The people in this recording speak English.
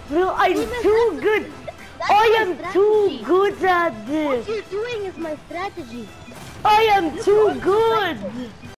Bro, I'm too good. That's I my am strategy. too good at this. What you're doing is my strategy. I am too good.